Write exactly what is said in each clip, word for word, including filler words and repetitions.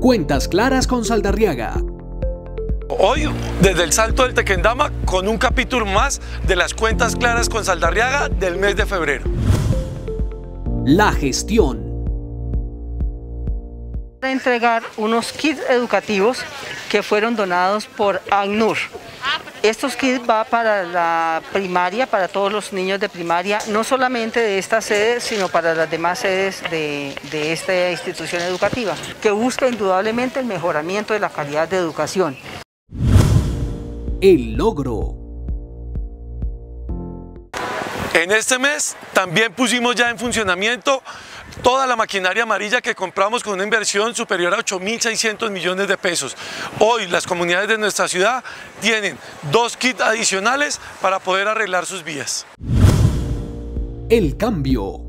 Cuentas Claras con Saldarriaga. Hoy, desde el Salto del Tequendama, con un capítulo más de las Cuentas Claras con Saldarriaga del mes de febrero. La gestión. Para entregar unos kits educativos que fueron donados por ACNUR. Estos kits van para la primaria, para todos los niños de primaria, no solamente de esta sede, sino para las demás sedes de, de esta institución educativa, que busca indudablemente el mejoramiento de la calidad de educación. El logro. En este mes también pusimos ya en funcionamiento toda la maquinaria amarilla que compramos con una inversión superior a ocho mil seiscientos millones de pesos. Hoy las comunidades de nuestra ciudad tienen dos kits adicionales para poder arreglar sus vías. El cambio.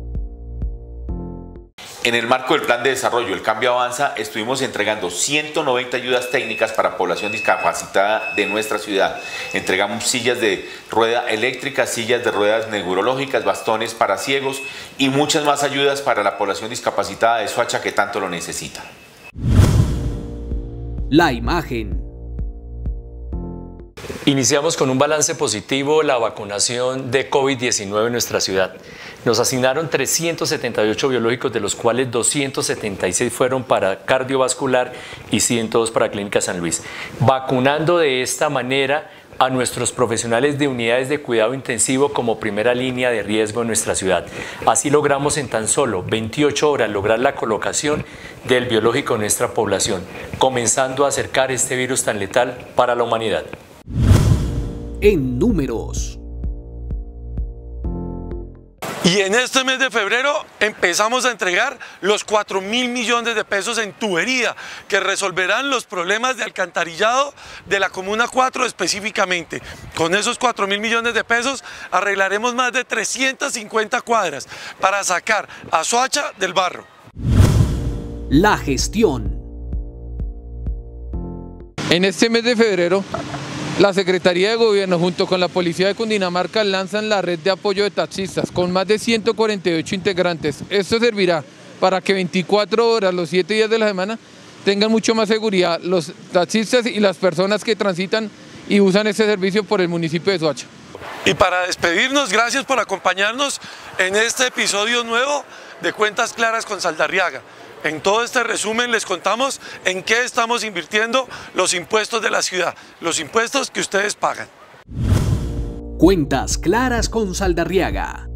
En el marco del plan de desarrollo El Cambio Avanza, estuvimos entregando ciento noventa ayudas técnicas para población discapacitada de nuestra ciudad. Entregamos sillas de rueda eléctrica, sillas de ruedas neurológicas, bastones para ciegos y muchas más ayudas para la población discapacitada de Soacha que tanto lo necesita. La imagen. Iniciamos con un balance positivo la vacunación de COVID diecinueve en nuestra ciudad. Nos asignaron trescientos setenta y ocho biológicos, de los cuales doscientos setenta y seis fueron para cardiovascular y ciento dos para Clínica San Luis. Vacunando de esta manera a nuestros profesionales de unidades de cuidado intensivo como primera línea de riesgo en nuestra ciudad. Así logramos en tan solo veintiocho horas lograr la colocación del biológico en nuestra población, comenzando a acercar este virus tan letal para la humanidad. En números. Y en este mes de febrero empezamos a entregar los cuatro mil millones de pesos en tubería que resolverán los problemas de alcantarillado de la Comuna cuatro específicamente. Con esos cuatro mil millones de pesos arreglaremos más de trescientas cincuenta cuadras para sacar a Soacha del barro. La gestión. En este mes de febrero, la Secretaría de Gobierno junto con la Policía de Cundinamarca lanzan la red de apoyo de taxistas con más de ciento cuarenta y ocho integrantes. Esto servirá para que veinticuatro horas, los siete días de la semana, tengan mucho más seguridad los taxistas y las personas que transitan y usan este servicio por el municipio de Soacha. Y para despedirnos, gracias por acompañarnos en este episodio nuevo de Cuentas Claras con Saldarriaga. En todo este resumen les contamos en qué estamos invirtiendo los impuestos de la ciudad, los impuestos que ustedes pagan. Cuentas Claras con Saldarriaga.